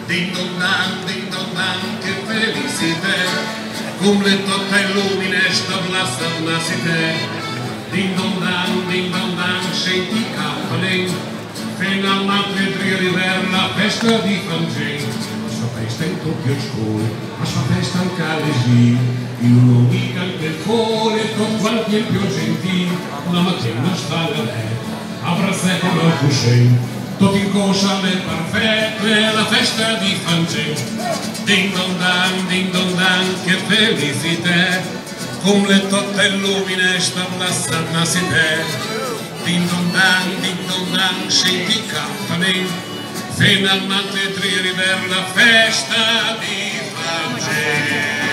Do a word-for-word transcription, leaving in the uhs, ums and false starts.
Din don dan, din don dan, che felicità, cum le toate lumine ștablasă nasite. Din don dan, din don dan, senti capăleni, fino a tre river la festa di Francesco. La sua festa in tutti i scuoli, la sua festa anche alle G, in un'unica anche il cuore, con qualche più gentile, la mattina sta a letto, abbracciato come un cuscino, tutto in coscia le perfette, la festa di Francesco. Din don dan, din don dan, che felicità, cum le toate lumine ștablasă nasite. Din don dan, din don dan, scendi campanelli, finalmente tri river la festa di Francesco.